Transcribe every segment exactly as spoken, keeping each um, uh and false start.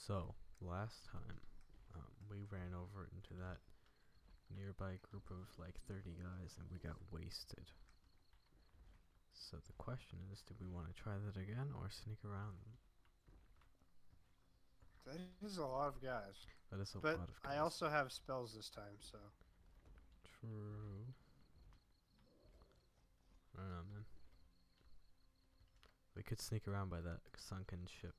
So, last time, um, we ran over into that nearby group of like thirty guys and we got wasted. So the question is, do we want to try that again or sneak around them? That is a lot of guys. That is a but lot of guys. I also have spells this time, so. True. I don't know, man. We could sneak around by that sunken ship.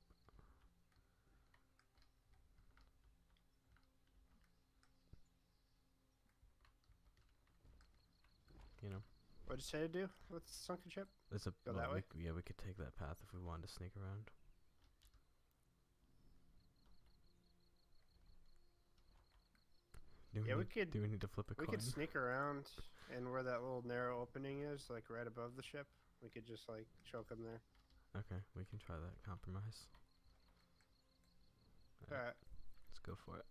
You know. What'd you say to do with the sunken ship? There's a Go well, that way? we, yeah, we could take that path if we wanted to sneak around. Do we Yeah, we need, could- Do we need to flip a We coin? could sneak around, and where that little narrow opening is, like right above the ship, we could just like choke them there. Okay, we can try that compromise. Alright, Alright. let's go for it.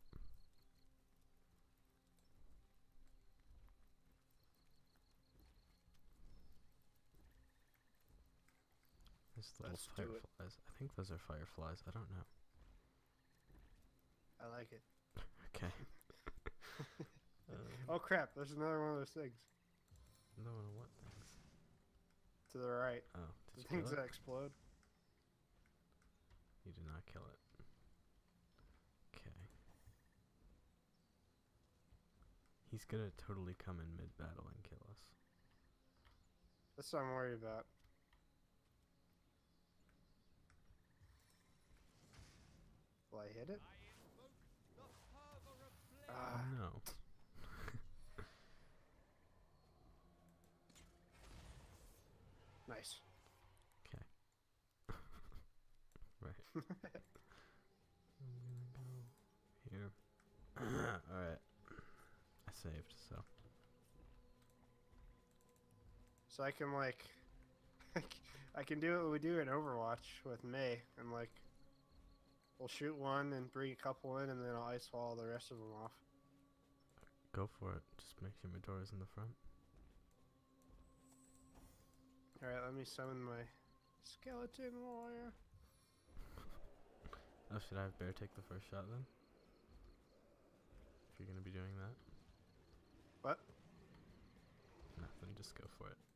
There's little Let's do it. fireflies. I think those are fireflies. I don't know. I like it. Okay. um, Oh crap, there's another one of those things. no one what things? To the right. Oh, did The you kill things it? that explode. You did not kill it. Okay. He's gonna totally come in mid-battle and kill us. That's what I'm worried about. Will I hit it? Oh Ah, no. nice. Okay. Right. I'm gonna go here. Alright. I saved, so. So I can like, I can do what we do in Overwatch with May, and like, we'll shoot one and bring a couple in, and then I'll ice wall the rest of them off. Go for it. Just make sure Medora's in the front. Alright, let me summon my skeleton warrior. Oh, should I have Bear take the first shot then? If you're gonna be doing that? What? Nothing, just go for it.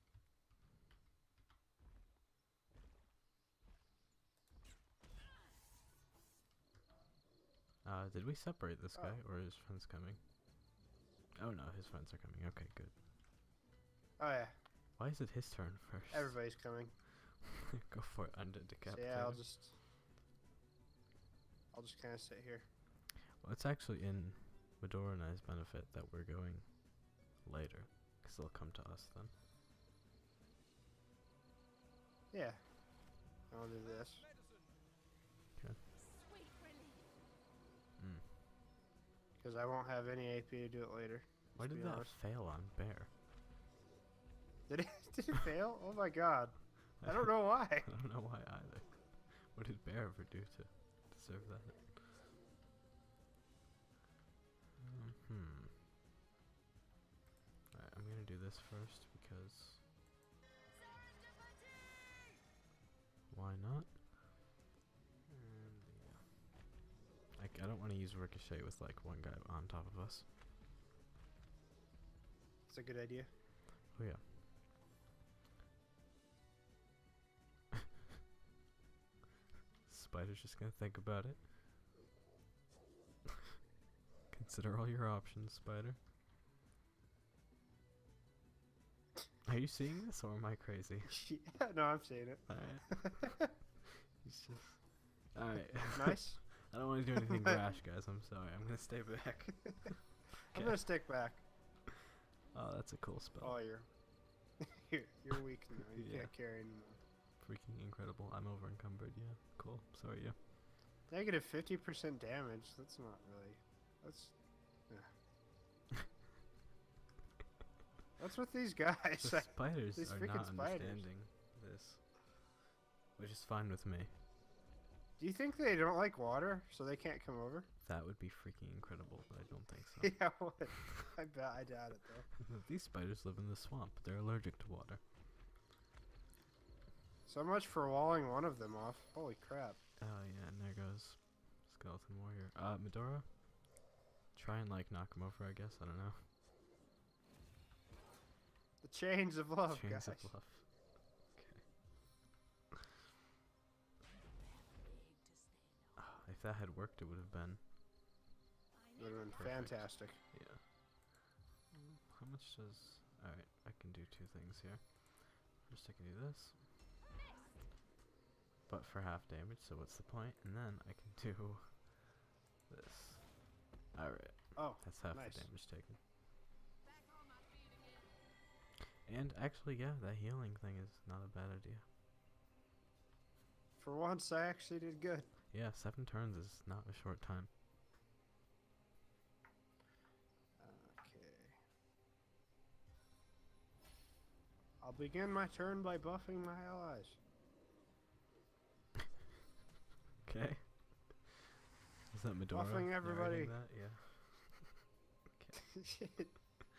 Uh, did we separate this guy, Oh. or are his friends coming? Oh no, his friends are coming. Okay, good. Oh yeah, Why is it his turn first? everybody's coming. Go for it, under So decapitated. yeah, I'll just, I'll just kind of sit here. Well, it's actually in Medora and I's benefit that we're going later, because they'll come to us then. Yeah, I'll do this. Okay. Mm. Because I won't have any A P to do it later. Why let's did be that honest. fail on Bear? Did it? Did it fail? Oh my god! I don't know why. I don't know why either. What did Bear ever do to deserve that? Um, hmm. Alright, I'm gonna do this first because... Why not? And yeah. Like, I don't want to use Ricochet with like one guy on top of us. It's a good idea. Oh yeah. Spider's just gonna think about it. Consider all your options, Spider. Are you seeing this, or am I crazy? Yeah, no, I'm saying it. Alright. He's just... Alright. Nice. I don't want to do anything rash, guys. I'm sorry. I'm gonna stay back. I'm gonna stick back. Oh, that's a cool spell. Oh, you're, you're, you're weak now. You Yeah. can't carry anymore. Freaking incredible. I'm over encumbered. Yeah. Cool. Sorry, yeah. Negative fifty percent damage. That's not really. That's. Yeah. What's with these guys? The spiders These are freaking not spiders. understanding this, which is fine with me. Do you think they don't like water, so they can't come over? That would be freaking incredible, but I don't think so. Yeah, what? I bet I doubt it though. These spiders live in the swamp. They're allergic to water. So much for walling one of them off. Holy crap. Oh yeah, and there goes Elfin warrior. Uh, Medora? Try and, like, knock him over, I guess. I don't know. The chains of love, Chains guys. of love. Okay. Ah, if that had worked, it would have been. Would have been Perfect. fantastic. Yeah. Mm, How much does... Alright, I can do two things here. First I can do this. But for half damage, so what's the point? And then I can do this. Alright, Oh, that's half nice. the damage taken. And actually, yeah, that healing thing is not a bad idea. For once, I actually did good. Yeah, seven turns is not a short time. Okay. I'll begin my turn by buffing my allies. Okay. Is that Medora? Buffing everybody. narrating That? Yeah. Shit.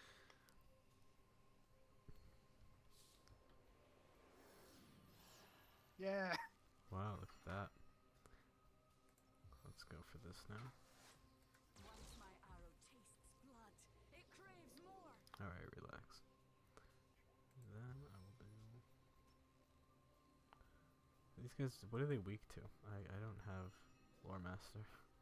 Yeah. Wow, look at that. Let's go for this now. Once my arrow tastes blood, it craves more. Alright, relax. Then I will do... These guys, what are they weak to? I, I don't have Lore Master.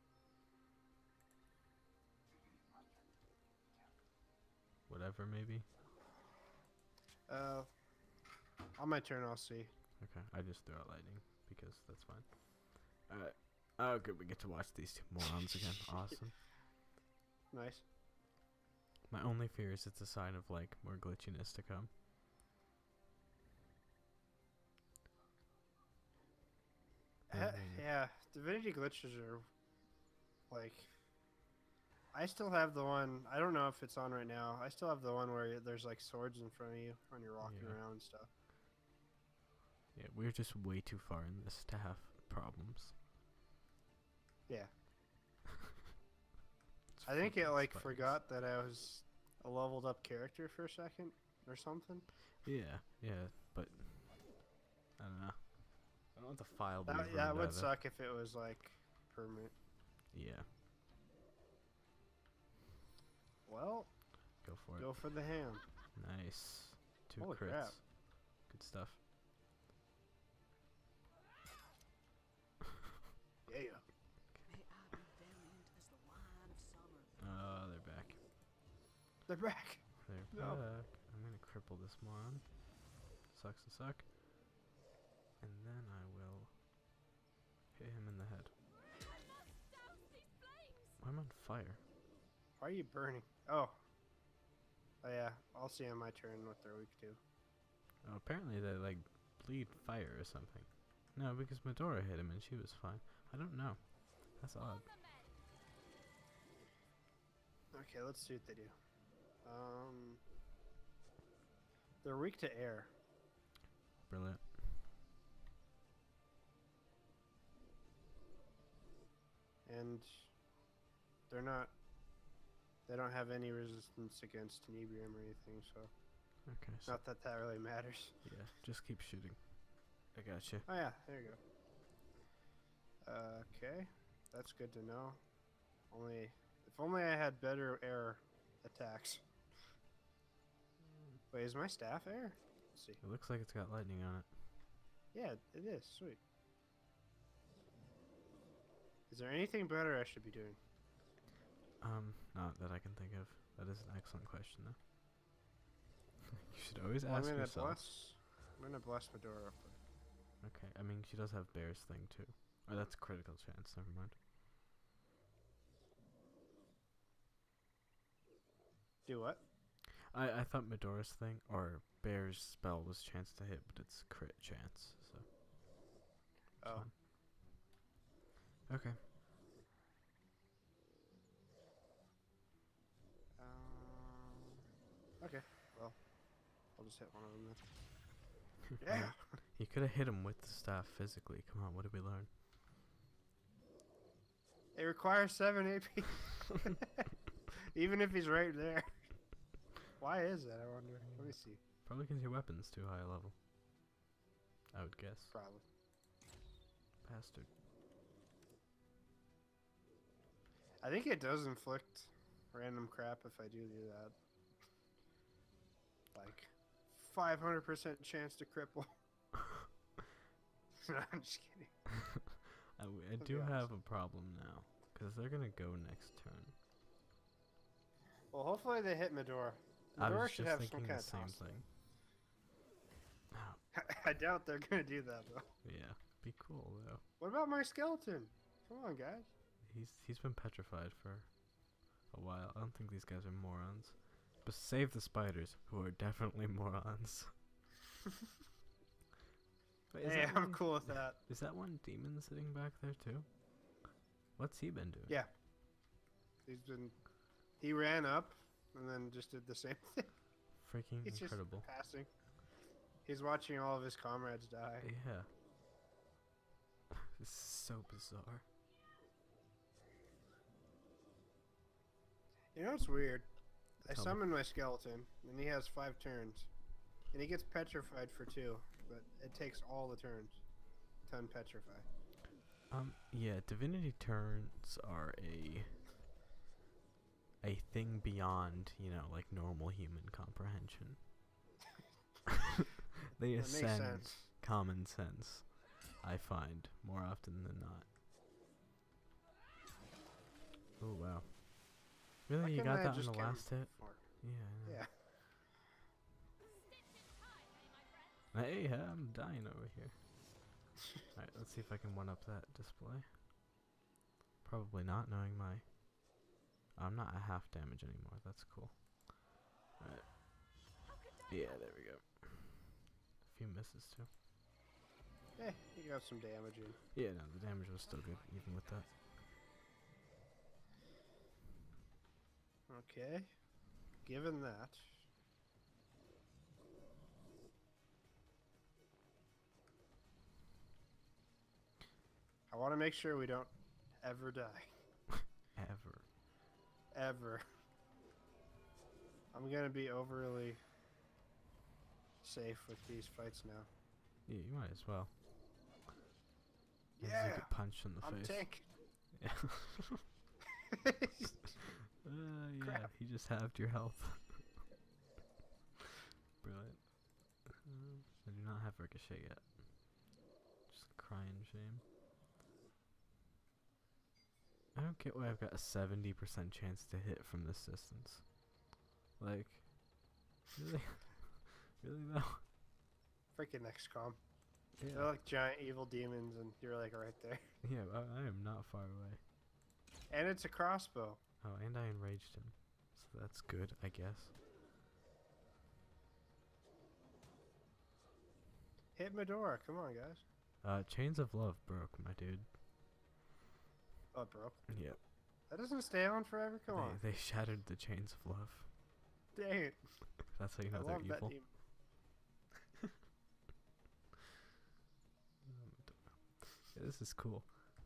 Whatever, maybe? Uh, on my turn, I'll see. Okay, I just threw out lightning, because that's fine. Alright. Oh, good, we get to watch these two morons again. Awesome. Nice. My only fear is it's a sign of, like, more glitchiness to come. Uh, Mhm. yeah, Divinity glitches are like. I still have the one. I don't know if it's on right now. I still have the one where there's like swords in front of you when you're walking Yeah. around and stuff. Yeah, we're just way too far in this to have problems. Yeah. It's I think it fucking like spiders. forgot that I was a leveled up character for a second or something. Yeah, yeah, but I don't know. I don't want the file to That, be that ruined would either. suck if it was like permanent. Yeah, Well, go for go for the ham. it. Nice. Two Holy crits. crap. Good stuff. Yeah, yeah. May I be valiant as the wine of summer. Oh, they're back. They're back. They're No. back. I'm gonna cripple this moron. Sucks to suck. And then I will hit him in the head. I'm on fire. Why are you burning? Oh. Oh yeah, I'll see on my turn what they're weak to. Oh, apparently they like bleed fire or something. No, because Medora hit him and she was fine. I don't know. That's odd. Okay, let's see what they do. Um, they're weak to air. Brilliant. And they're not. They don't have any resistance against Nebrium or anything, so Okay, so not that that really matters. yeah, just keep shooting. I gotcha. Oh yeah, there you go. Uh, okay, that's good to know. Only, if only I had better air attacks. Wait, is my staff air? Let's see. It looks like it's got lightning on it. Yeah, it is. Sweet. Is there anything better I should be doing? Um, not that I can think of. That is an excellent question, though. You should always Well, I'm ask gonna yourself. bless. I'm gonna bless Medora real quick. Okay, I mean, she does have Bear's thing, too. Oh, that's critical chance. Never mind. Do what? I, I thought Medora's thing, or Bear's spell was chance to hit, but it's crit chance, so. it's Oh. fine. Okay. Um, okay. Well, I'll just hit one of them then. Yeah. You could have hit him with the staff physically. Come on, what did we learn? It requires seven A P. Even if he's right there. Why is that? I wonder. Let me see. Probably because your weapon's too high a level. I would guess. Probably. Bastard. I think it does inflict random crap if I do do that. Like, five hundred percent chance to cripple. No, I'm just kidding. I, w- I That'd do be have awesome. a problem now, because they're gonna go next turn. Well, hopefully they hit Medora. I Medora was should just have some thinking kind the of same toss. thing. Oh, I doubt they're gonna do that though. yeah, be cool though. What about my skeleton? Come on, guys. He's he's been petrified for a while. I don't think these guys are morons. But save the spiders, who are definitely morons. Wait, is Hey, that I'm one- cool with that. Is that one demon sitting back there too? What's he been doing? Yeah. He's been. He ran up and then just did the same thing. Freaking He's incredible. just passing. He's watching all of his comrades die. Yeah. This is so bizarre. You know what's weird? I Tell me. summon my skeleton, and he has five turns. And he gets petrified for two, but it takes all the turns to unpetrify. Um, yeah, divinity turns are a a thing beyond, you know, like normal human comprehension. They That makes ascend sense. common sense, I find, more often than not. Oh wow. Why Really, you couldn't got I that on just the came last hit? before? Yeah. I know. Yeah. Hey, I'm dying over here. Alright, let's see if I can one up that display. Probably not, knowing my... I'm not at half damage anymore, that's cool. Alright. Yeah, there we go. A few misses too. Eh, you got some damage in. Yeah, no, the damage was still good, even with that. Okay. Given that. I want to make sure we don't ever die. Ever. Ever. I'm gonna be overly safe with these fights now. Yeah, you might as well. As Yeah, you get punched in the I'm face. tank. Yeah. Uh, yeah, Crap. he just halved your health. Brilliant. Um, I do not have Ricochet yet. Just crying shame. I don't get why I've got a seventy percent chance to hit from this distance. Like, really? Really though? Freaking X COM. Yeah. They're like giant evil demons, and you're like right there. Yeah, I, I am not far away. And it's a crossbow. Oh, and I enraged him. So that's good, I guess. Hit Medora. Come on, guys. Uh, Chains of Love broke, my dude. Oh, it broke. Yep. That doesn't stay on forever. Come they, on. they shattered the Chains of Love. Dang it. That's how you know I they're love that evil. demon. Yeah, this is cool.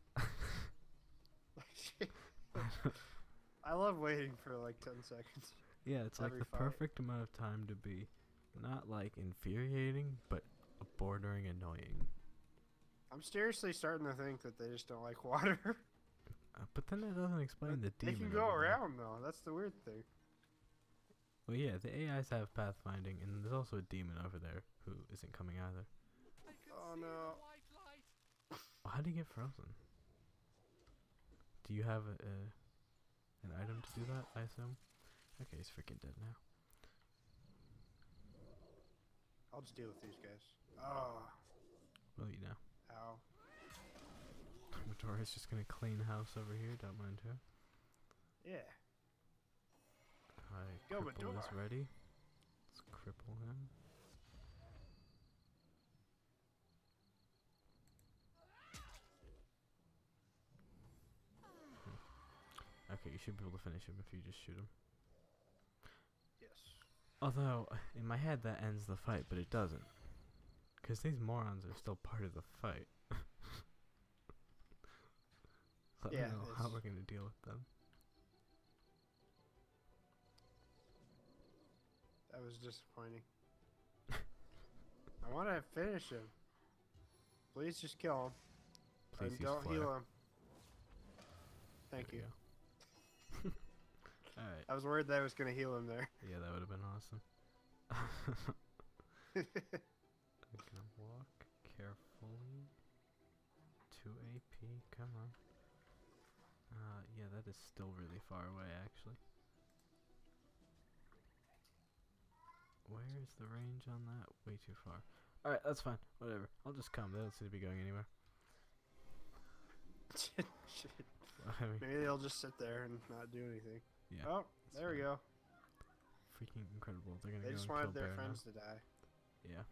I love waiting for like ten seconds. Yeah, it's like Every the fight. perfect amount of time to be not like infuriating, but bordering annoying. I'm seriously starting to think that they just don't like water. Uh, but then that doesn't explain the They demon. can go over there. around though. That's the weird thing. Well, yeah, the A Is have pathfinding, and there's also a demon over there who isn't coming either. Oh no. Oh, how do you get frozen? Do you have a, a an item to do that? I assume. Okay, he's freaking dead now. I'll just deal with these guys. Oh. Well, you know. Ow. Midoriya's just gonna clean house over here. Don't mind her. Yeah. I Go, cripple is Midoriya. ready. Let's cripple him. Okay, you should be able to finish him if you just shoot him. Yes. Although, in my head that ends the fight, but it doesn't. Because these morons are still part of the fight. So I Yeah, don't know how it's- we're going to deal with them. That was disappointing. I want to finish him. Please just kill him. Please and use don't flare. heal him. Thank There you. we Alright. I was worried that I was gonna heal him there. Yeah, that would have been awesome. I'm gonna walk carefully. two A P, come on. Uh, yeah, that is still really far away, actually. Where is the range on that? Way too far. Alright, that's fine. Whatever. I'll just come. They don't seem to be going anywhere. Shit. I mean, Maybe they'll just sit there and not do anything. yeah. Oh, that's there we fine. go. Freaking incredible. They're gonna They go just and wanted kill their Bear now. friends to die. Yeah.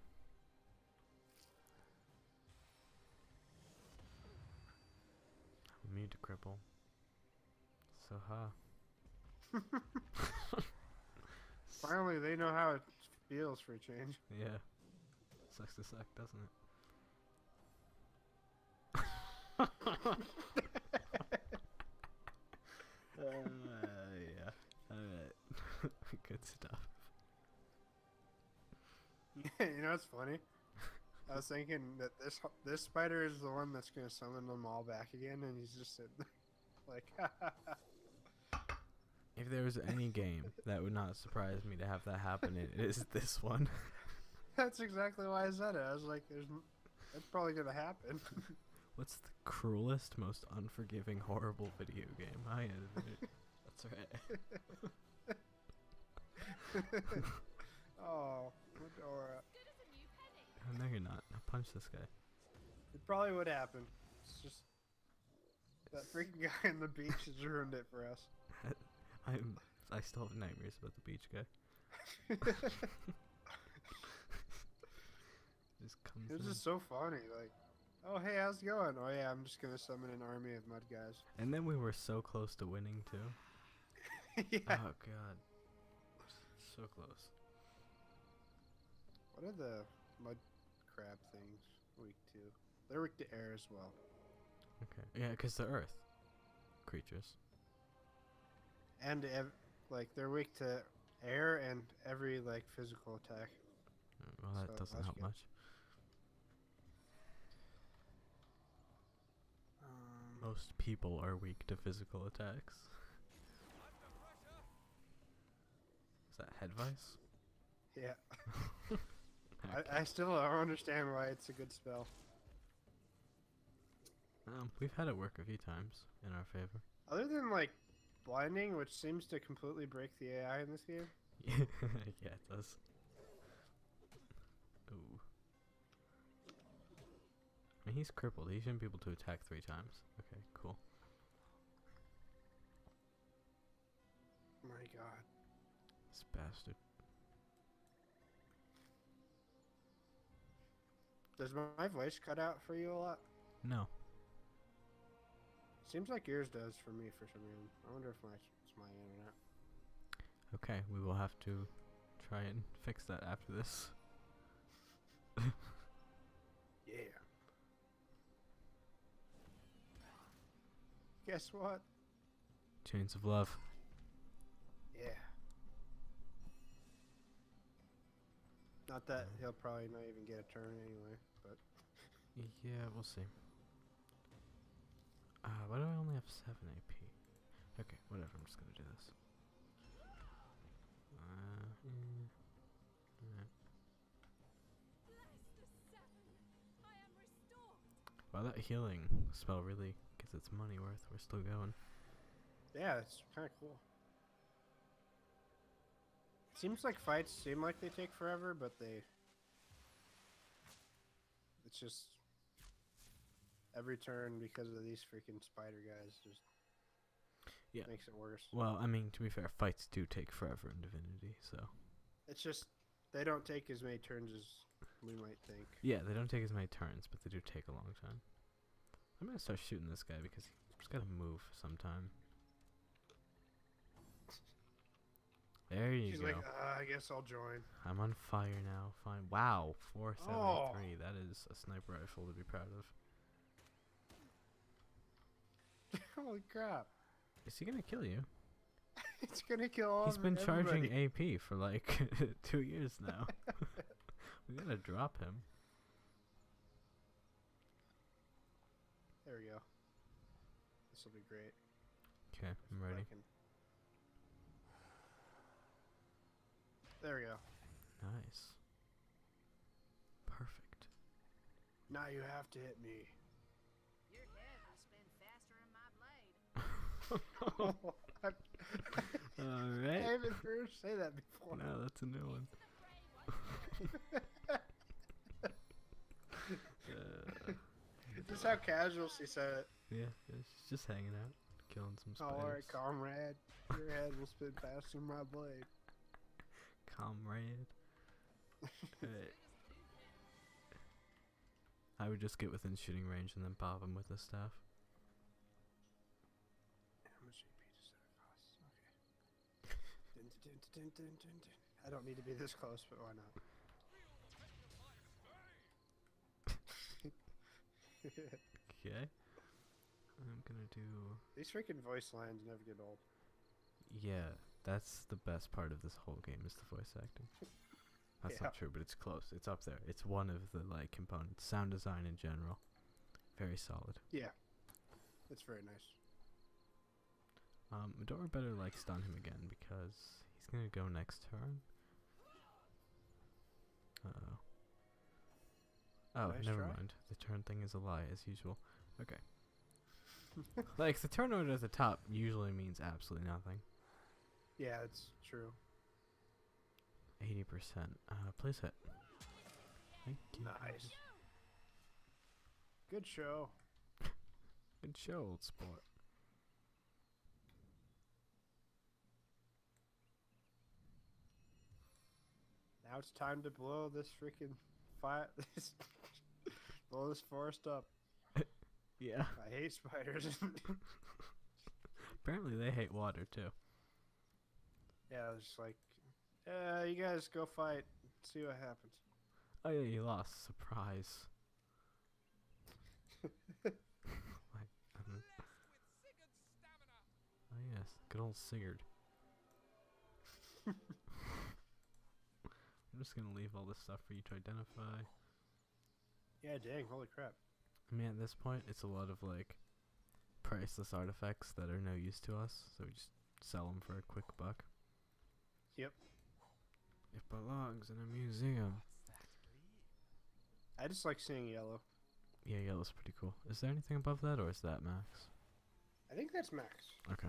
Me to cripple. So ha. Finally, they know how it feels for a change. Yeah. Sucks to suck, doesn't it? uh, yeah. Alright. Good stuff. You know what's funny? I was thinking that this this spider is the one that's gonna summon them all back again, and he's just sitting there like. If there was any game that would not surprise me to have that happen, it is this one. That's exactly why I said it. I was like, "There's, n- that's probably gonna happen." What's the cruelest, most unforgiving, horrible video game? I admit it. That's right. Oh, Medora. Oh, no, you're not. Now punch this guy. It probably would happen. It's just that freaking guy on the beach has ruined it for us. I'm. I still have nightmares about the beach guy. Just comes It was in. just so funny. Like, oh hey, how's it going? Oh yeah, I'm just gonna summon an army of mud guys. And then we were so close to winning too. Yeah. Oh god. So close. What are the mud crab things weak to? They're weak to air as well. Okay. Yeah, because the earth creatures. And ev- like they're weak to air and every like physical attack. Mm, Well, that So doesn't that's help good. much. Um, Most people are weak to physical attacks. Is that head vice? yeah. Okay. I, I still don't understand why it's a good spell. Um, we've had it work a few times in our favor. Other than like blinding, which seems to completely break the A I in this game. Yeah, it does. Ooh. I mean, he's crippled. He shouldn't be able to attack three times. Okay, cool. My God. This bastard. Does my voice cut out for you a lot? No. Seems like yours does for me for some reason. I wonder if my it's my internet. Okay, we will have to try and fix that after this. Yeah. Guess what? Chains of love. Yeah. Not that he'll probably not even get a turn anyway, but Yeah, we'll see. Uh, why do I only have seven A P? Okay, whatever, I'm just gonna do this. Uh, mm, alright. Wow, that healing spell really gets its money worth. We're still going. yeah, it's kind of cool. Seems like fights seem like they take forever, but they. It's just every turn because of these freaking spider guys just Yeah. makes it worse. Well, I mean, to be fair, fights do take forever in Divinity, so. It's just they don't take as many turns as we might think. Yeah, they don't take as many turns, but they do take a long time. I'm gonna start shooting this guy because he's gotta move sometime. There you She's go. like, uh, I guess I'll join. I'm on fire now. Fine. Wow, four seventy-three. That is a sniper rifle to be proud of. Holy crap! Is he gonna kill you? It's gonna kill all. He's of been charging everybody. A P for like two years now. We gotta drop him. There we go. This will be great. Okay, I'm ready. Fucking- There we go. Nice. Perfect. Now you have to hit me. Your head will spin faster than my blade. I Alright. haven't heard her say that before. No, that's a new one. Uh, Just how casual she said it. yeah, yeah, she's just hanging out, killing some Oh, spiders. alright, comrade. Your head will spin faster than my blade. Comrade. Alright. I would just get within shooting range and then pop him with the staff. How much A P does that cost? Okay. Dun, dun, dun, dun, dun, dun, dun. I don't need to be this close, but why not? Okay. I'm gonna do. These freaking voice lines never get old. Yeah, that's the best part of this whole game is the voice acting. That's Yeah. not true, but it's close. It's up there. It's one of the like components. Sound design in general, very solid. Yeah. It's very nice. Um, Medora better like stun him again because he's gonna go next turn. Uh oh. Oh, Nice never try. mind. The turn thing is a lie as usual. Okay. Like the turn order at the top usually means absolutely nothing. Yeah, it's true. Eighty percent. Uh, please hit. Thank you. Nice. Good show. Good show, old sport. Now it's time to blow this freaking fire. This blow this forest up. Yeah. I hate spiders. Apparently they hate water too. Yeah, it's like, uh, you guys go fight. See what happens. Oh yeah, you lost. Surprise. Like, um, oh yes, good old Sigurd. I'm just gonna leave all this stuff for you to identify. Yeah, dang, holy crap. I mean, at this point, it's a lot of like priceless artifacts that are no use to us, so we just sell them for a quick buck. Yep. It belongs in a museum. I just like seeing yellow. Yeah, yellow's pretty cool. Is there anything above that, or is that max? I think that's max. Okay.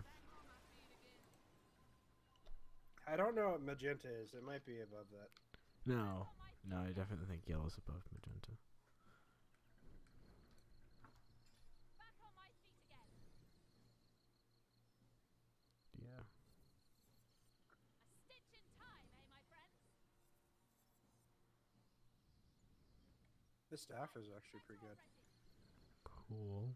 I don't know what magenta is. It might be above that. No, no, I definitely think yellow's above magenta. Back on my feet again. Yeah. A stitch in time, eh, my friends? This staff is actually pretty good. Cool.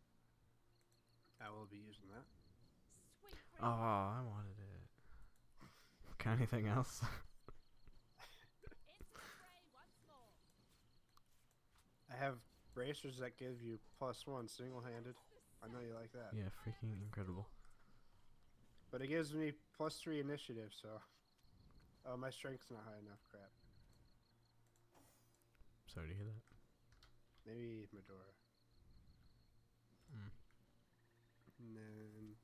I will be using that. Sweet Oh, I wanted it. Got anything else? Into the fray once more. I have bracers that give you plus one single-handed. I know you like that. Yeah, freaking incredible. But it gives me plus three initiative, so... Oh, my strength's not high enough. Crap. Sorry to hear that. Maybe Medora. Mm. And then...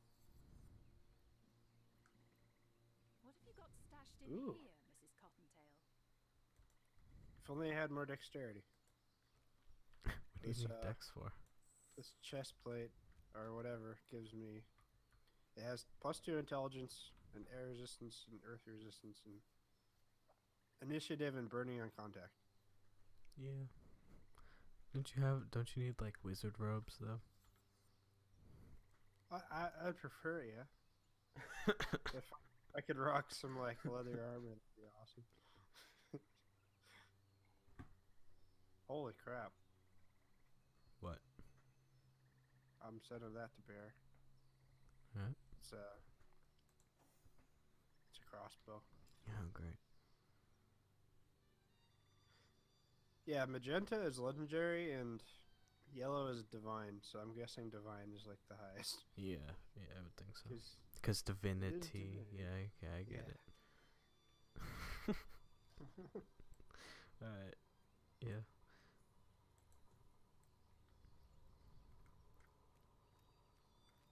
What have you got stashed in Ooh. here, Missus Cottontail? If only I had more dexterity. What do you This, need uh, Dex for? This chest plate, or whatever, gives me... It has plus two intelligence, and air resistance, and earth resistance, and... Initiative and burning on contact. Yeah. Don't you have? Don't you need like wizard robes though? I, I, I'd prefer it, yeah. If I could rock some, like, leather armor, that'd be awesome. Holy crap. What? I'm sending that to bear. Huh? It's a... It's a crossbow. Oh, great. Yeah, magenta is legendary, and yellow is divine, so I'm guessing divine is, like, the highest. Yeah, yeah, I would think so. 'Cause Because divinity. divinity. Yeah, okay, I get Yeah. it. Alright. Yeah.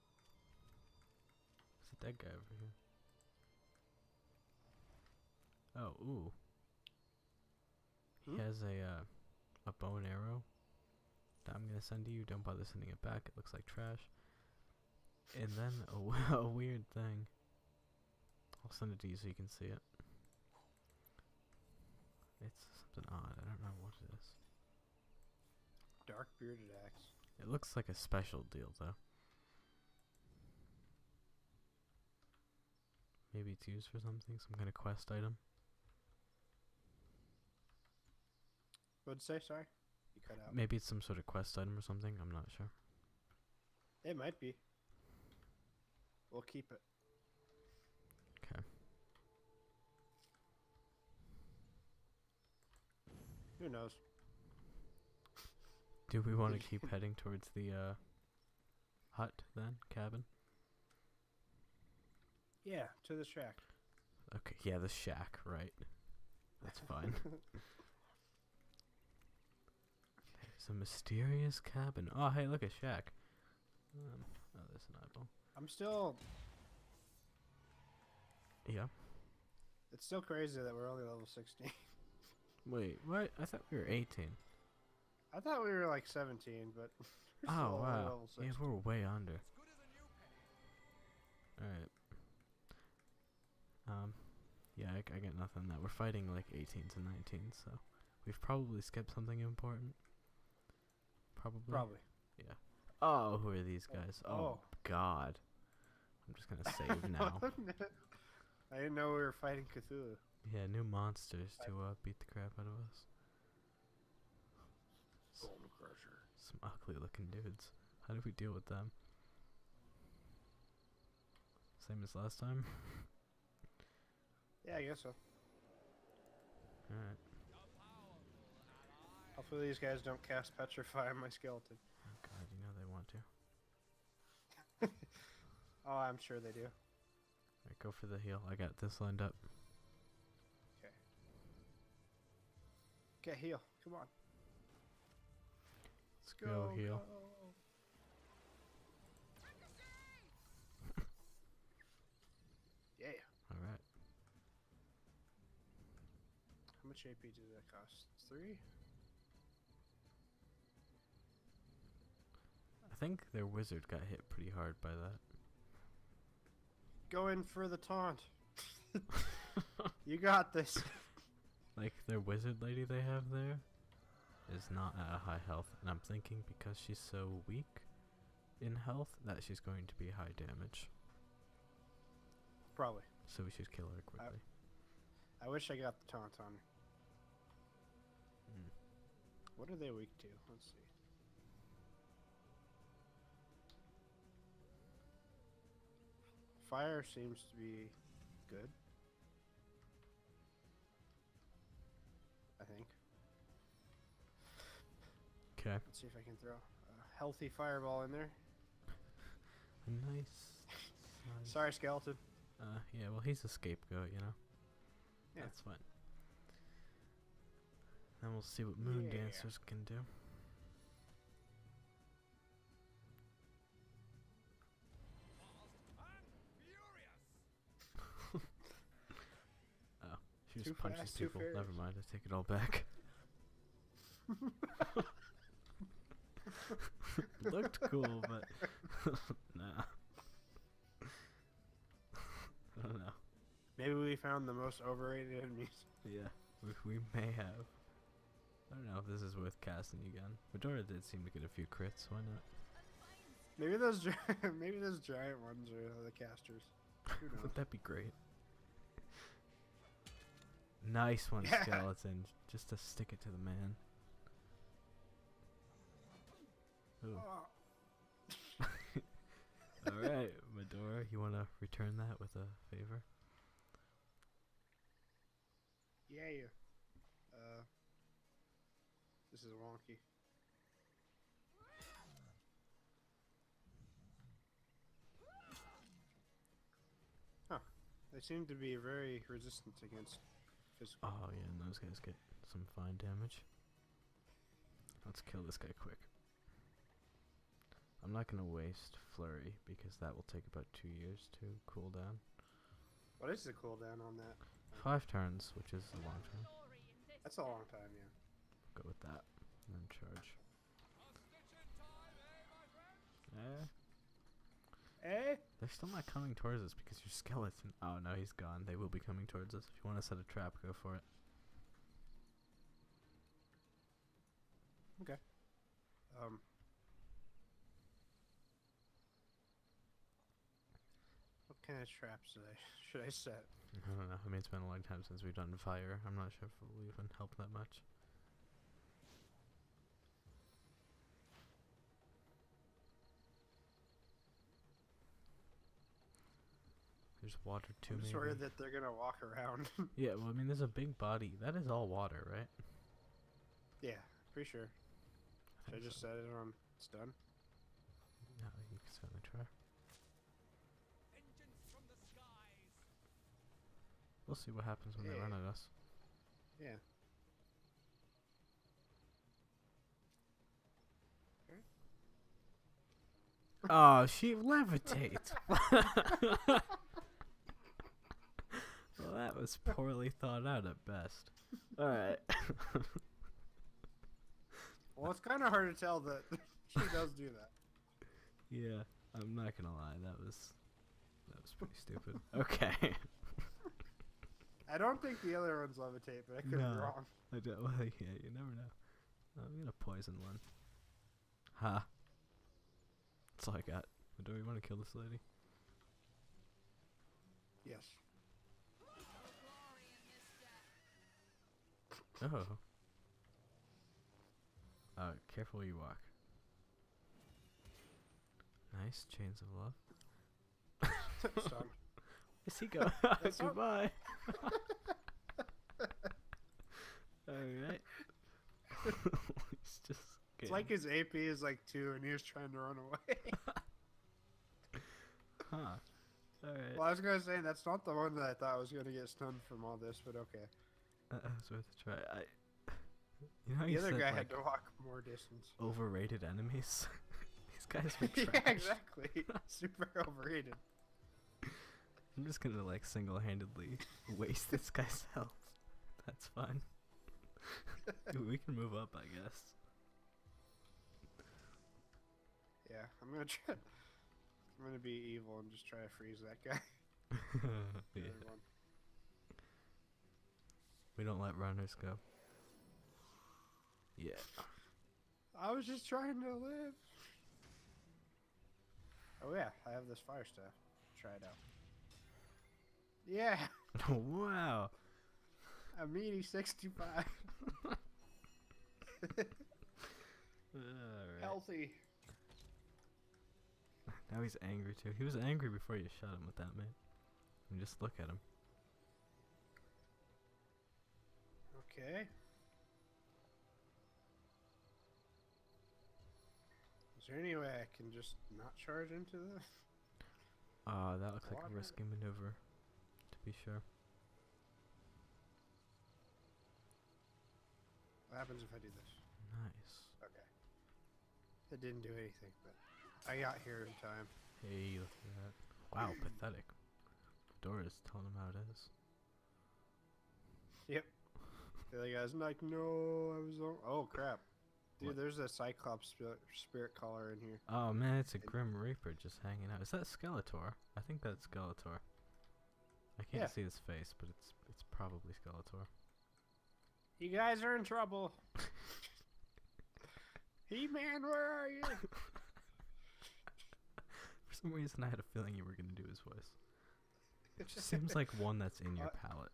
There's a dead guy over here. Oh, ooh. He Hmm? has a uh, a bow and arrow that I'm gonna send to you. Don't bother sending it back. It looks like trash. And then a, w- a weird thing. I'll send it to you so you can see it. It's something odd. I don't know what it is. Dark bearded axe. It looks like a special deal though. Maybe it's used for something, some kind of quest item. What'd you say? Sorry, you cut out. Maybe it's some sort of quest item or something. I'm not sure. It might be. We'll keep it. Okay. Who knows? Do we want to keep heading towards the uh, hut then? Cabin? Yeah, to the shack. Okay, yeah, the shack, right. That's fine. There's a mysterious cabin. Oh, hey, look, a shack. Um, oh, there's an eyeball. I'm still. Yeah. It's still crazy that we're only level sixteen. Wait, what? I thought we were eighteen. I thought we were like seventeen, but. we're still Oh, only wow. level Yeah, sixteen. we're way under. Alright. Um, yeah, I, I got nothing on that. We're fighting like eighteens and nineteens, so we've probably skipped something important. Probably. Probably. Yeah. Oh, who are these guys? Oh, Oh. God. I'm just gonna save now. I didn't know we were fighting Cthulhu. Yeah, new monsters to uh, beat the crap out of us. Golden Crusher. Some ugly looking dudes. How do we deal with them? Same as last time? Yeah, I guess so. Alright. Hopefully these guys don't cast Petrify on my skeleton. Oh god, you know they want to. Oh, I'm sure they do. Alright, go for the heal. I got this lined up. Okay, heal. Come on. Let's go, heal. Yeah. Alright. How much A P did that cost? Three? I think their wizard got hit pretty hard by that. Go in for the taunt. You got this. Like, their wizard lady they have there is not at a high health, and I'm thinking because she's so weak in health that she's going to be high damage. Probably. So we should kill her quickly. I wish I got the taunt on her. Mm. What are they weak to? Let's see. Fire seems to be good. I think. Okay. Let's see if I can throw a healthy fireball in there. A nice size. Sorry, skeleton. Uh, yeah, well, he's a scapegoat, you know? Yeah. That's fine. Then we'll see what moon Yeah. dancers can do. Oh, she Too just punches fast, too people. furious. Never mind, I take it all back. Looked cool, but nah. I don't know. Maybe we found the most overrated enemies. Yeah, we, we may have. I don't know if this is worth casting again. Medora did seem to get a few crits. Why not? Maybe those gi- maybe those giant ones are the casters. Who knows? Would that be great? Nice one, Yeah. skeleton. Just to stick it to the man. Ooh. Oh. Alright, Medora, you want to return that with a favor? Yeah. Uh, this is wonky. Huh. They seem to be very resistant against physical. Oh, yeah, and those guys get some fine damage. Let's kill this guy quick. I'm not going to waste Flurry, because that will take about two years to cool down. What is the cooldown on that? Five turns, which is a long time. That's a long time, yeah. Go with that. And then charge. Eh? Eh? They're still not coming towards us because your skeleton. Oh no, he's gone. They will be coming towards us. If you want to set a trap, go for it. Um. What kind of traps should I, should I set? I don't know. I mean, it's been a long time since we've done fire. I'm not sure if it will even help that much. There's water too, I'm just maybe. worried that they're gonna walk around. Yeah, well, I mean, there's a big body. That is all water, right? Yeah, pretty sure. I Should I think just so. set it on stun? No, you can certainly try. We'll see what happens when they run Yeah. at us. Yeah. Oh, she levitates. Well, that was poorly thought out at best. Alright. Well, it's kind of hard to tell that she does do that. Yeah, I'm not gonna lie, that was that was pretty stupid. Okay. I don't think the other ones levitate, but I could be No. wrong. I don't, well, yeah, you never know. I'm gonna poison one. Ha. That's all I got. Do we want to kill this lady? Yes. Oh. Uh, careful where you walk. Nice, chains of love. Stun. Where's he go? That's not- Goodbye. Alright. He's just It's like his A P is like two and he was trying to run away. Huh. Alright. Well, I was gonna say that's not the one that I thought was gonna get stunned from all this, but okay. Uh, it's worth a try. I, you know how The you other said, guy like, had to walk more distance. overrated enemies? These guys were Yeah, trash. exactly. Super overrated. I'm just gonna, like, single-handedly waste this guy's health. That's fine. We can move up, I guess. Yeah, I'm gonna try. I'm gonna be evil and just try to freeze that guy. The Yeah. other one. We don't let runners go. Yeah. I was just trying to live. Oh yeah, I have this fire stuff. Try it out. Yeah, Wow. a meaty sixty-five. Alright. Healthy. Now he's angry too. He was angry before you shot him with that, man. And just look at him. Okay. Is there any way I can just not charge into this? Ah, that looks like Water. a risky maneuver, to be sure. What happens if I do this? Nice. Okay. It didn't do anything, but I got here in time. Hey, look at that. Wow, pathetic. Dora's telling him how it is. Yep. The other guy's like, no, I was on. Oh, crap. Dude, What? there's a Cyclops spirit, spirit caller in here. Oh man, it's a Grim Reaper just hanging out. Is that Skeletor? I think that's Skeletor. I can't Yeah. see his face, but it's it's probably Skeletor. You guys are in trouble. He-Man, where are you? For some reason, I had a feeling you were gonna do his voice. It just seems like one that's in your Uh, palette,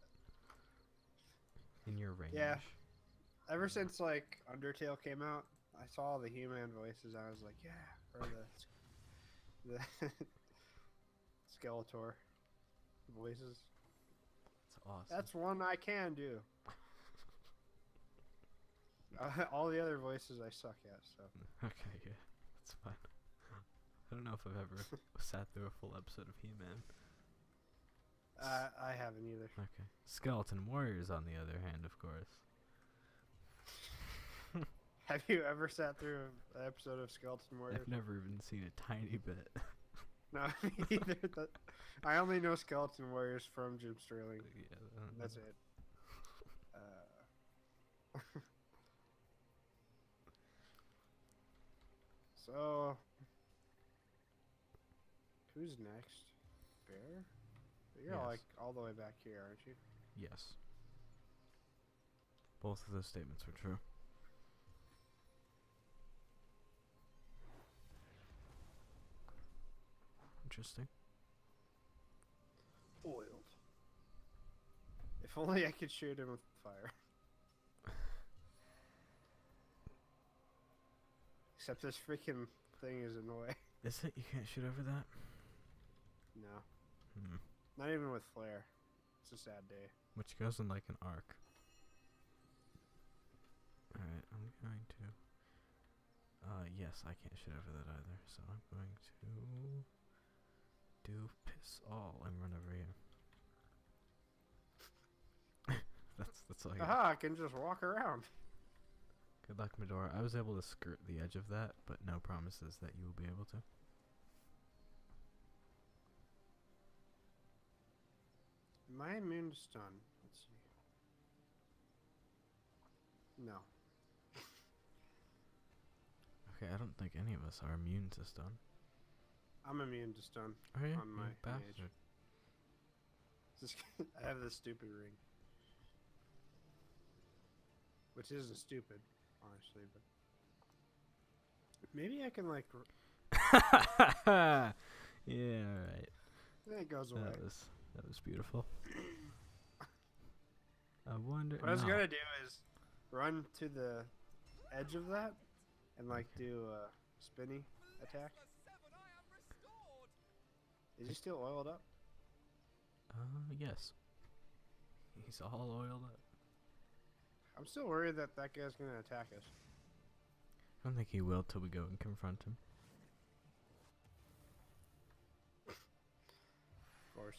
in your range. Yeah. Ever since, like, Undertale came out, I saw all the He-Man voices, I was like, yeah. Or the... the Skeletor voices. It's awesome. That's one I can do. Uh, all the other voices I suck at, so. Okay, yeah, that's fine. I don't know if I've ever sat through a full episode of He-Man. Uh, I haven't either. Okay. Skeleton Warriors, on the other hand, of course. Have you ever sat through an episode of Skeleton Warriors? I've never even seen a tiny bit. No, me either. That, I only know Skeleton Warriors from Jim Sterling. Yeah, uh, And that's it. Uh, so, who's next? Bear? You're all Yes. like all the way back here, aren't you? Yes. Both of those statements were true. Interesting. Oiled. If only I could shoot him with fire. Except this freaking thing is in the way. Is it? You can't shoot over that? No, Hmm. not even with flare. It's a sad day. Which goes in like an arc. Alright, I'm going to... Uh, yes, I can't shoot over that either, so I'm going to... do piss all and run over here. that's, that's all I got. Aha, I can just walk around. Good luck, Medora. I was able to skirt the edge of that, but no promises that you will be able to. Am I immune to stun? Let's see. No. Okay, I don't think any of us are immune to stun. I'm immune to stun. Are you? On You my bastard. Just I have this stupid ring. Which isn't stupid, honestly, but maybe I can like r- Yeah, alright. it goes away. That was that was beautiful. I wonder. What I was no. gonna do is run to the edge of that and like do a spinny attack. Is he still oiled up? Uh, yes. He's all oiled up. I'm still worried that that guy's gonna attack us. I don't think he will till we go and confront him. Of course.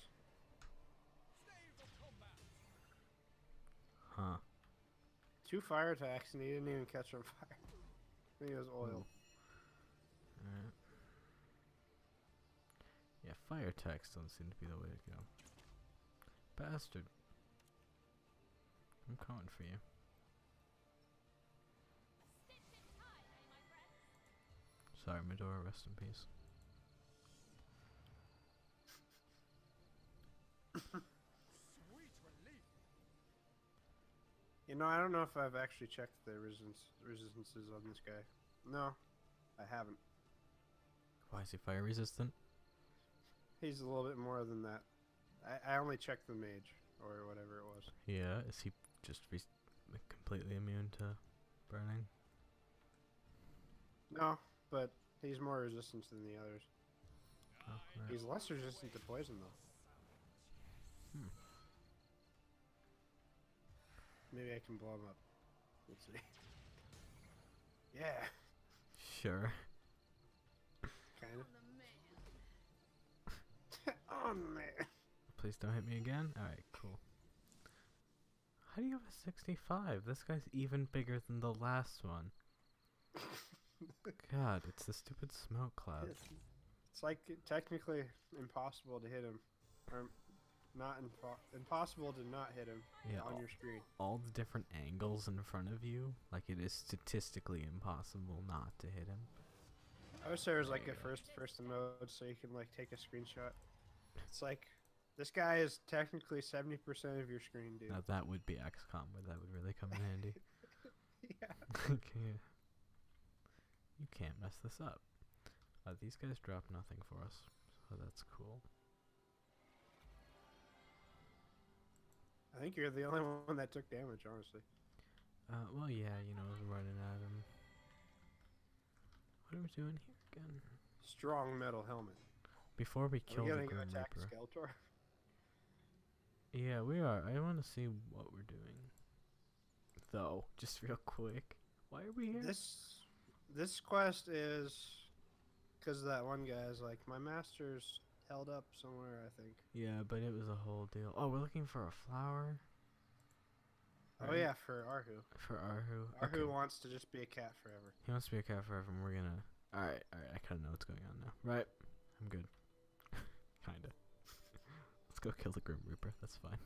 Huh. Two fire attacks and he didn't even catch on fire. I think it was oil. Alright. Yeah, fire attacks don't seem to be the way to go. Bastard. I'm coming for you. Sorry, Medora, rest in peace. You know, I don't know if I've actually checked the resistance resistances on this guy. No, I haven't. Why is he fire resistant? He's a little bit more than that. I, I only checked the mage, or whatever it was. Yeah, is he just re completely immune to burning? No, but he's more resistant than the others. Oh, right. He's less resistant to poison, though. Hmm. Maybe I can blow him up. Let's see. Yeah, Sure. kind of. Oh, man. Please don't hit me again. Alright, cool. How do you have a sixty-five? This guy's even bigger than the last one. God, it's the stupid smoke cloud. It's, it's like technically impossible to hit him. Or not impo- impossible to not hit him Yeah, on all, your screen. all the different angles in front of you, like it is statistically impossible not to hit him. I wish there was like There a you go. first person mode so you can like take a screenshot. It's like this guy is technically seventy percent of your screen, dude. Now that would be X COM, where that would really come in handy. Yeah. Okay. You can't mess this up. Uh, these guys drop nothing for us, so that's cool. I think you're the only one that took damage, honestly. Uh, well, yeah, you know, I was running at him. What are we doing here again? Strong metal helmet. Before we Are kill we the gonna go Grim attack Reaper. Skeletor? Yeah, we are. I want to see what we're doing. Though, just real quick. Why are we here? This this quest is because that one guy is like, my master's held up somewhere, I think. Yeah, but it was a whole deal. Oh, we're looking for a flower? Oh Right? yeah, for Arhu. For Arhu. Arhu Okay. wants to just be a cat forever. He wants to be a cat forever, and we're gonna... Alright, alright, I kinda know what's going on now. Right. I'm good. go kill the Grim Reaper. That's fine.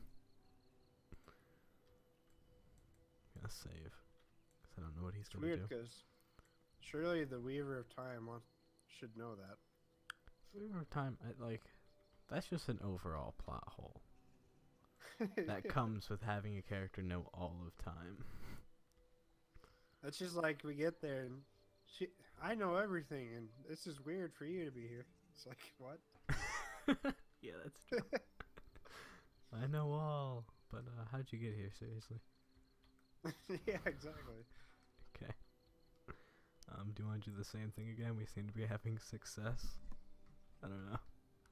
I'm gonna save. Because I don't know what he's It's gonna weird do. because surely the Weaver of Time wants, should know that. Weaver of Time, I, like, that's just an overall plot hole. That comes with having a character know all of time. It's just like we get there and she, I know everything, and this is weird for you to be here. It's like, what? Yeah, that's true. I know all, but uh, how'd you get here? Seriously. Yeah, exactly. Okay. Um, do you want to do the same thing again? We seem to be having success. I don't know.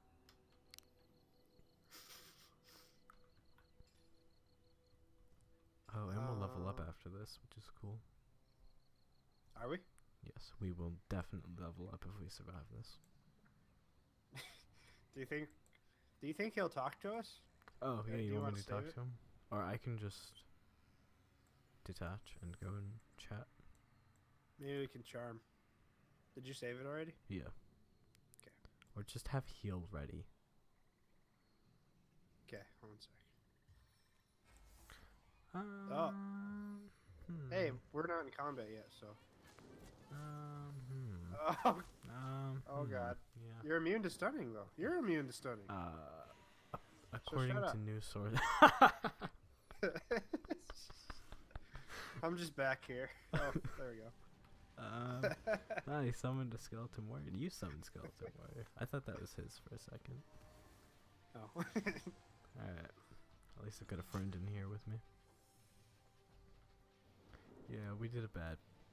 Oh, and we'll level up Uh, after this, which is cool. Are we? Yes, we will definitely level up if we survive this. Do you think? Do you think he'll talk to us? Oh, Yeah, yeah, do you you want wanna me to save talk it? to him? Or I can just detach and go and chat. Maybe we can charm. Did you save it already? Yeah. Okay. Or just have heal ready. Okay, one sec. Um, hmm. Hey, we're not in combat yet, so. Um, hmm. Oh, Um, oh hmm, God. Yeah. You're immune to stunning, though. You're immune to stunning. Uh, ac- according shut to up. news source. I'm just back here. Oh, there we go. um, no, he summoned a skeleton warrior. You summoned skeleton warrior. I thought that was his for a second. Oh. Alright. At least I've got a friend in here with me. Yeah, we did it bad.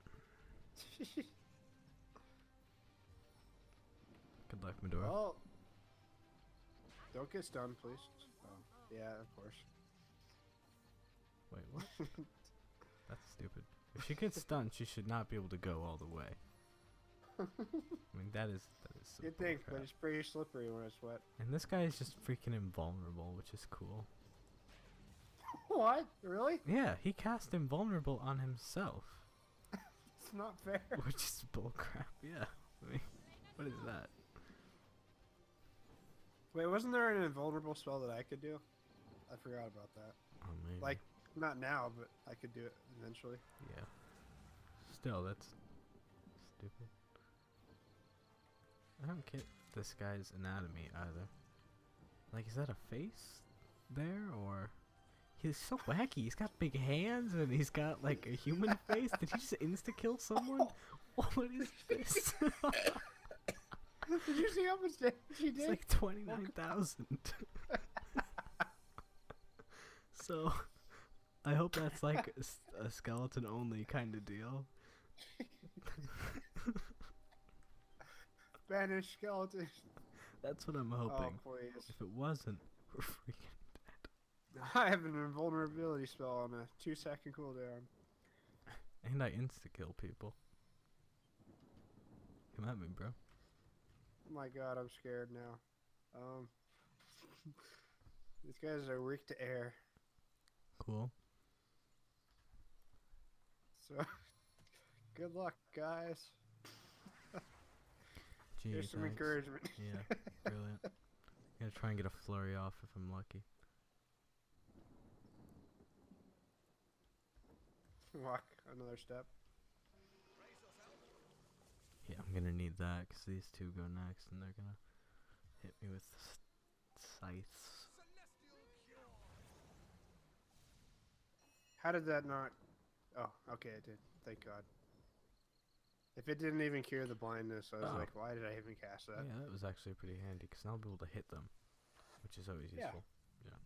Good luck, Medora. Well, don't get stunned, please. Oh, yeah, of course. Wait, what? That's stupid. If she gets stunned, she should not be able to go all the way. I mean, that is that is some Good thing, but bullcrap. it's pretty slippery when it's wet. And this guy is just freaking invulnerable, which is cool. What? Really? Yeah, he cast invulnerable on himself, It's not fair. which is bullcrap. Yeah, I mean, what is that? Wait, wasn't there an invulnerable spell that I could do? I forgot about that. Oh, maybe. Like, not now, but I could do it eventually. Yeah. Still, that's stupid. I don't get this guy's anatomy either. Like, is that a face there, or... He's so wacky. He's got big hands, and he's got, like, a human face. Did he just insta-kill someone? What is this? Did you see how much damage he It's did? like twenty-nine thousand. So, I hope that's, like, a, s- a skeleton-only kind of deal. Banish skeleton. That's what I'm Oh, hoping. please. If it wasn't, we're freaking... I have an invulnerability spell on a two second cooldown. And I insta-kill people. Come at me, bro. Oh my god, I'm scared now. Um, these guys are weak to air. Cool. So, good luck, guys. Gee, Here's some thanks. encouragement. Yeah, brilliant. Gonna try and get a flurry off if I'm lucky. Walk another step. Yeah, I'm gonna need that because these two go next and they're gonna hit me with s- scythes. How did that not? Oh, okay, it did. Thank God. If it didn't even cure the blindness, I was Oh. like, why did I even cast that? Yeah, that was actually pretty handy because now I'll be able to hit them, which is always Yeah. useful. Yeah.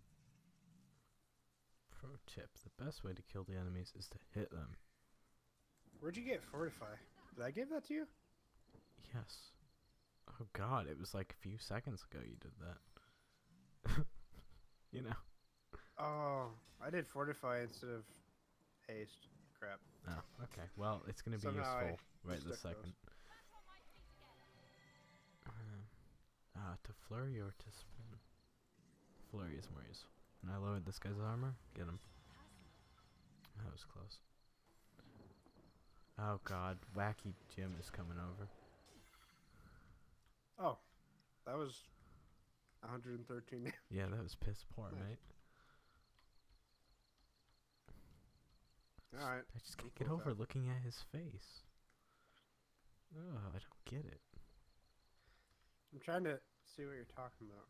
Pro tip: the best way to kill the enemies is to hit them. Where'd you get Fortify? Did I give that to you? Yes. Oh God, it was like a few seconds ago you did that. You know. Oh, I did Fortify instead of Haste. Crap. Oh, okay. Well, it's gonna be Somehow I useful right this mistook those. second. Uh, uh, to flurry or to spin? Flurry is more useful. And I lowered this guy's armor. Get him. That was close. Oh God, Wacky Jim is coming over. Oh, that was. Uh, one hundred thirteen damage. Yeah, that was piss poor, Nice. mate. Alright. I just I'm can't get cool with over that. looking at his face. Oh, I don't get it. I'm trying to see what you're talking about.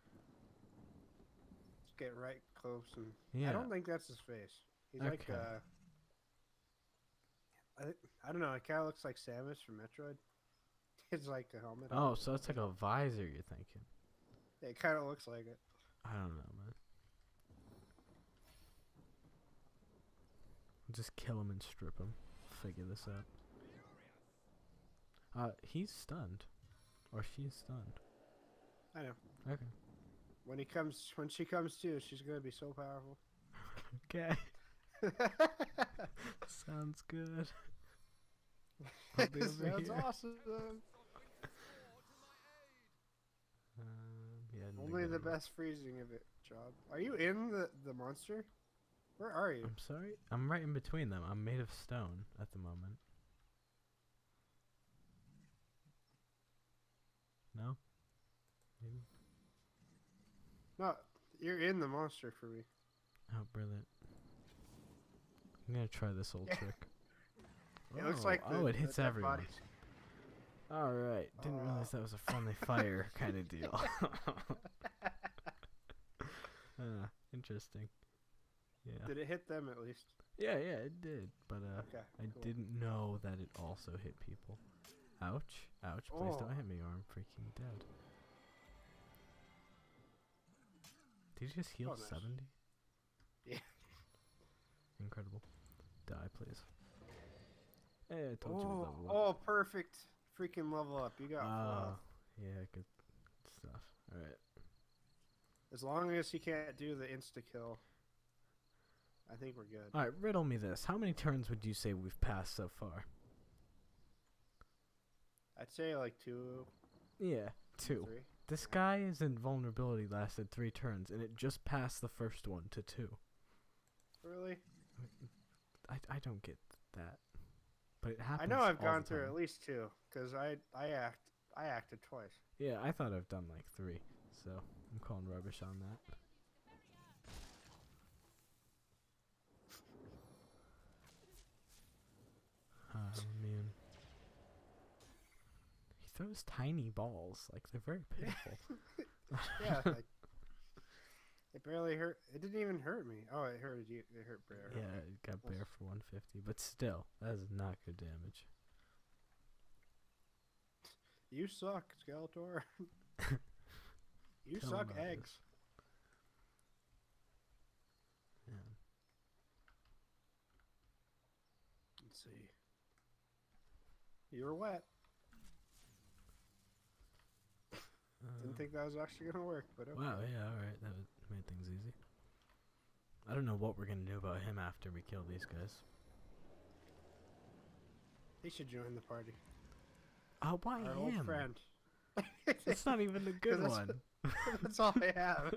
Let's get right close and Yeah. I don't think that's his face. He's like Okay. uh I I don't know, it kinda looks like Samus from Metroid. It's like a helmet. Oh, so it's like a visor you're thinking. It kinda looks like it. I don't know, man. Just kill him and strip him. Figure this out. Uh, he's stunned. Or she's stunned. I know. Okay. When he comes when she comes to, she's gonna be so powerful. Okay. Sounds good. I'll be over Sounds here. awesome. Um, yeah, Only the negative. best freezing of it job. Are you in the, the monster? Where are you? I'm sorry? I'm right in between them. I'm made of stone at the moment. No? Maybe? No, you're in the monster for me. Oh, brilliant. I'm gonna try this old Yeah. trick. It looks Oh, like the, oh, it the hits dead everyone. bodies. Alright, didn't Oh. realize that was a friendly fire kind of deal. uh, interesting. Yeah. Did it hit them at least? Yeah, yeah, it did. But uh, Okay. I cool. didn't know that it also hit people. Ouch. Ouch. Please don't Oh. hit me or I'm freaking dead. Did you just heal Oh, nice. seventy? Yeah. Incredible. Die, please. Hey, I told you to Oh, level up. oh, perfect. Freaking level up. You got Ah, four. yeah, good stuff. Alright. As long as he can't do the insta kill, I think we're good. Alright, riddle me this. How many turns would you say we've passed so far? I'd say like two, Yeah, two. three. This guy's invulnerability lasted three turns, and it just passed the first one to two. Really? I, I don't get that. But it happens I know I've all gone the through time. at least two, cause I I act I acted twice. Yeah, I thought I've done like three, so I'm calling rubbish on that. Oh, man. He throws tiny balls, like they're very painful. Yeah, like, it barely hurt. It didn't even hurt me. Oh, it hurt you. It hurt Bear. Yeah, it got Bear for one fifty, but still, that is not good damage. You suck, Skeletor. you Tell suck him how it eggs. is. Yeah. Let's see. You were wet. Didn't Uh, think that was actually gonna work, but okay. Wow, yeah, alright, that was, made things easy. I don't know what we're gonna do about him after we kill these guys. He should join the party. Oh, why Our old him? friend. That's not even a good that's- one. That's all I have.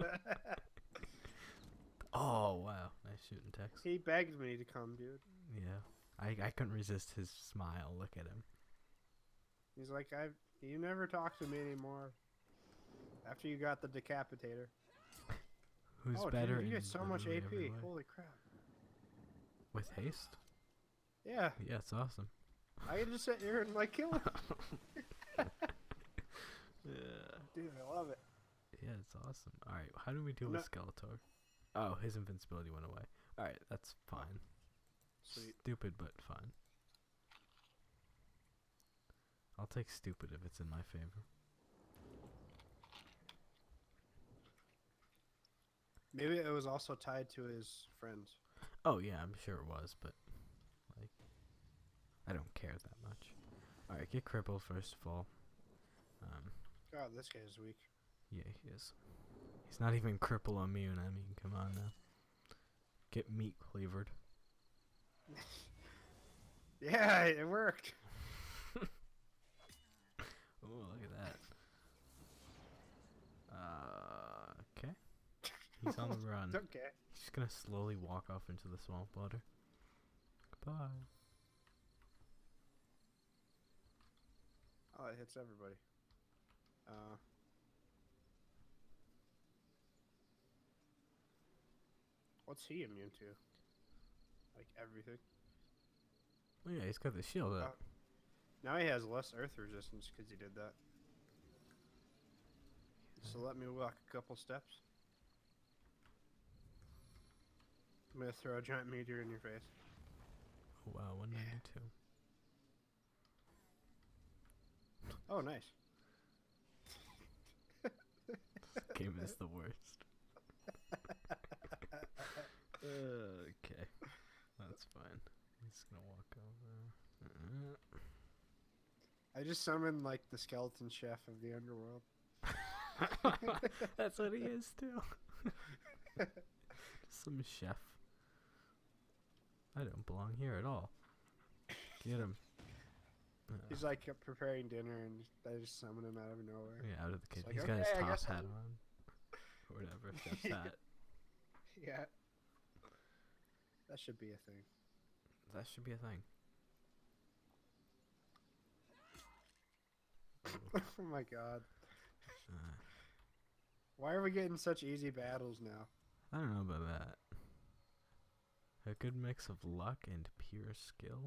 Oh, wow. Nice shooting text. He begged me to come, dude. Yeah. I, I couldn't resist his smile. Look at him. He's like, I. You never talk to me anymore. After you got the decapitator. Who's oh, better dude, you in get so much literally A every P. way. Holy crap. With haste? Yeah, Yeah, it's awesome. I can just sit here and like kill him. Yeah. Dude, I love it. Yeah, it's awesome. Alright, how do we deal No- with Skeletor? Oh, his invincibility went away. Alright, that's fine. Sweet. Stupid, but fine. I'll take stupid if it's in my favor. Maybe it was also tied to his friends. Oh, yeah, I'm sure it was, but, like, I don't care that much. Alright, get crippled first of all. Um, God, this guy's weak. yeah, he is. He's not even cripple immune, I mean, come on now. Get meat cleavered. Yeah, it worked. Oh, look at that. Uh, okay. He's on the run. Okay. He's just gonna slowly walk off into the swamp water. Goodbye. Oh, it hits everybody. Uh, What's he immune to? Like everything. Oh yeah, he's got the shield up. Now he has less earth resistance because he did that. So let me walk a couple steps. I'm gonna throw a giant meteor in your face. Oh, wow, one ninety-two. Oh, nice. This game is the worst. Okay, that's fine. He's gonna walk over. Uh, I just summoned like the skeleton chef of the underworld. That's what he is too. Some chef. I don't belong here at all. Get him. Uh, He's like uh, preparing dinner, and I just summon him out of nowhere. yeah, out of the kitchen. like, He's got his okay, I top guess hat I'm- on. Or whatever, chef's Yeah. hat. Yeah. That should be a thing. That should be a thing. Oh my god. Uh, Why are we getting such easy battles now? I don't know about that. A good mix of luck and pure skill.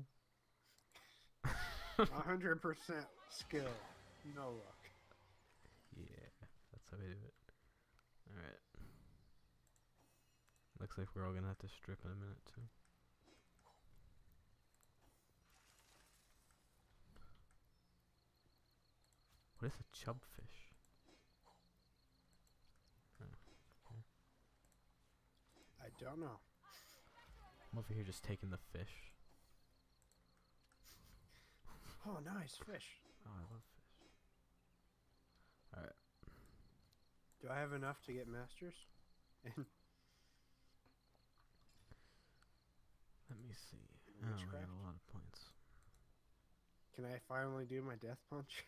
one hundred percent skill. No luck. Yeah, that's how we do it. Alright. Looks like we're all gonna have to strip in a minute too. What is a chubfish? I don't know. I'm over here just taking the fish. Oh, nice fish. Oh, I love fish. Alright. Do I have enough to get masters? And Let me see. And Oh, I got witchcraft? a lot of points. can I finally do my death punch?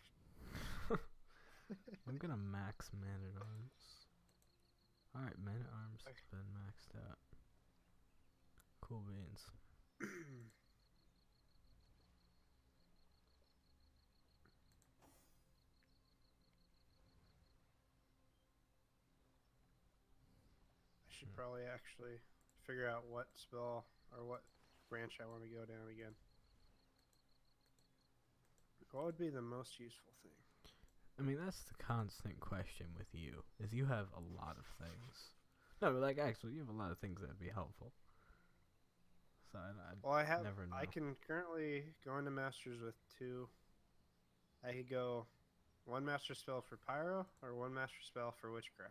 I'm gonna max man at arms. Alright, man at arms has Okay. been maxed out. Cool beans. I should probably actually figure out what spell or what branch I want to go down again. What would be the most useful thing? I mean, that's the constant question with you, is you have a lot of things. No, but like, actually, you have a lot of things that would be helpful. So, I, I Well, I have. never know. I can currently go into masters with two. I could go one master spell for pyro or one master spell for witchcraft.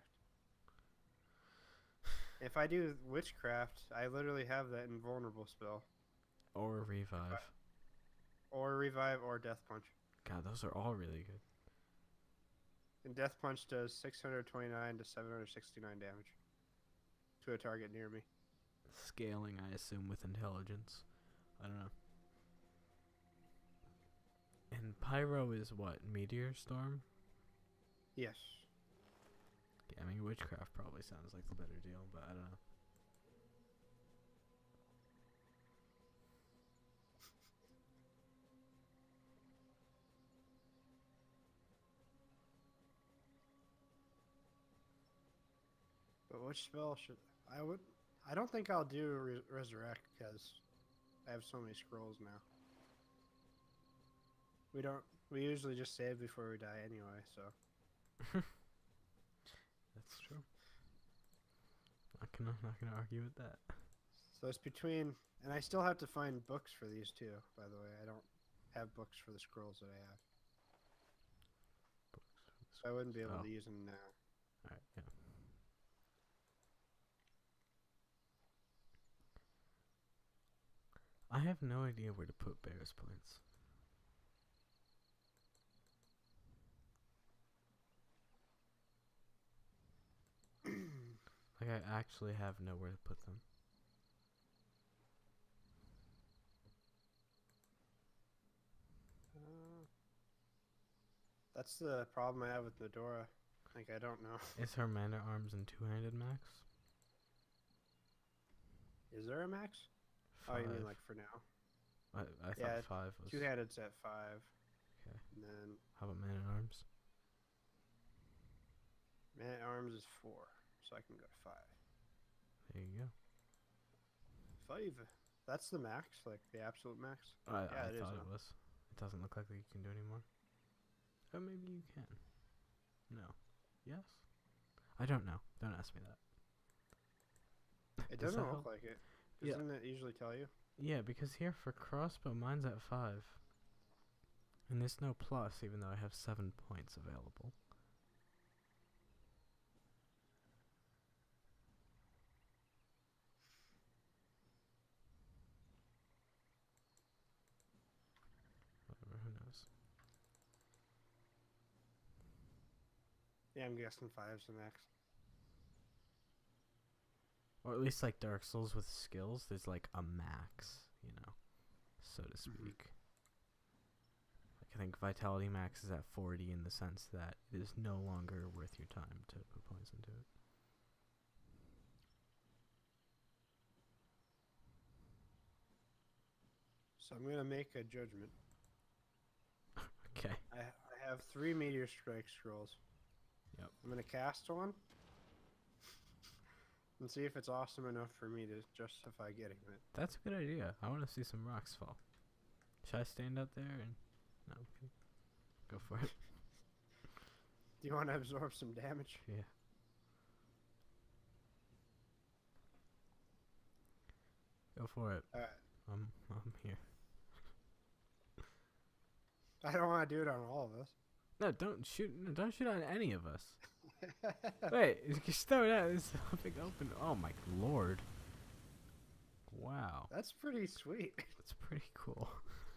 If I do witchcraft, I literally have that invulnerable spell, Or revive. or revive, or death punch. God, those are all really good. And death punch does six hundred twenty-nine to seven hundred sixty-nine damage to a target near me. Scaling, I assume, with intelligence. I don't know. And pyro is what? Meteor storm? Yes. Yeah, I mean, witchcraft probably sounds like the better deal, but I don't know. But which spell should I would? I don't think I'll do re- resurrect because I have so many scrolls now. We don't. We usually just save before we die anyway. So That's true. Not gonna, not gonna argue with that. so it's between, and I still have to find books for these too. By the way, I don't have books for the scrolls that I have, so I wouldn't be able Oh. to use them now. Alright, yeah. I have no idea where to put Bear's points. Like, I actually have nowhere to put them. Uh, that's the problem I have with Medora. Like I don't know. Is her man at arms and two-handed max? Is there a max? Five. Oh, you mean like for now? I, I thought Yeah, five was. Two handed's at five. Okay. And then How about man at arms? man at arms is four, so I can go to five. There you go. five. That's the max, like the absolute max. I, Yeah, I it is thought now. it was. It doesn't look like you can do anymore. Oh, maybe you can. No. Yes? I don't know. Don't ask me that. It Does doesn't that look help? like it. Yeah. Doesn't it usually tell you? Yeah, because here for crossbow, mine's at five. And there's no plus, even though I have seven points available. Whatever, who knows? Yeah, I'm guessing five's the max. Or at least like Dark Souls with skills, there's like a max, you know, so to speak. Like I think Vitality Max is at forty in the sense that it is no longer worth your time to put points into it. So I'm gonna make a judgment. Okay. I I have three Meteor Strike scrolls. Yep. I'm gonna cast one and see if it's awesome enough for me to justify getting it. That's a good idea. I want to see some rocks fall. Should I stand out there and... No, I'm kidding. Go for it. Do you want to absorb some damage? Yeah. Go for it. Alright. I'm, I'm here. I don't want to do it on all of us. No, don't shoot. No, don't shoot on any of us. Wait, just throw it out. It's a big open. Oh my lord! Wow, That's pretty sweet. that's pretty cool.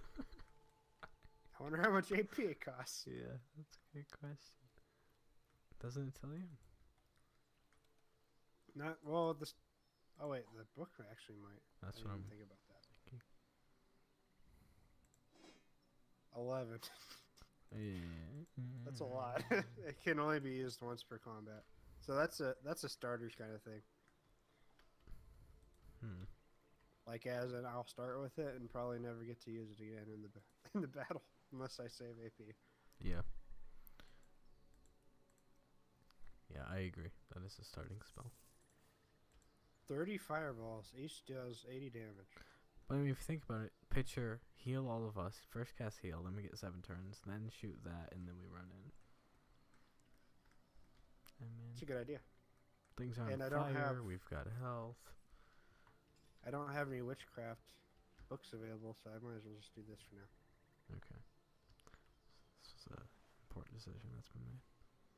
I wonder how much A P it costs. Yeah, that's a good question. Doesn't it tell you? Not well. This. Oh wait, the book actually might. That's I what didn't I'm. think about that. thinking. Eleven. Yeah. That's a lot. It can only be used once per combat. So that's a that's a starter kind of thing. Hmm. Like as in, I'll start with it and probably never get to use it again in the ba- in the battle unless I save A P. Yeah. Yeah, I agree. That is a starting spell. Thirty fireballs. Each does eighty damage. But I mean, if you think about it, picture heal all of us. First cast heal, then we get seven turns, then shoot that, and then we run in. I mean, It's a good idea. things are on and I fire. don't have- We've got health. I don't have any witchcraft books available, so I might as well just do this for now. Okay. This was a important decision that's been made.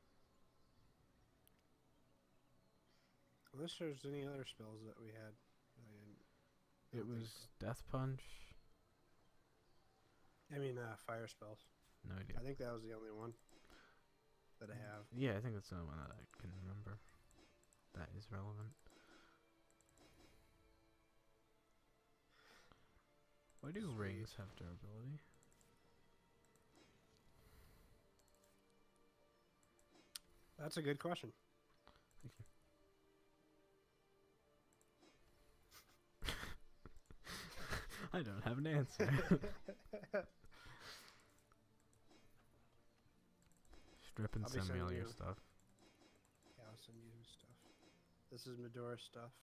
Unless there's any other spells that we had. that I didn't- I It don't think was so. Death Punch. I mean, uh, fire spells. No idea. I think that was the only one that I have. Yeah, I think that's the only one that I can remember. That is relevant. Why do Sweet. rings have durability? That's a good question. Thank you. I don't have an answer. Strip and I'll be send me all sending your you- stuff. Yeah, I'll send you stuff. This is Medora stuff.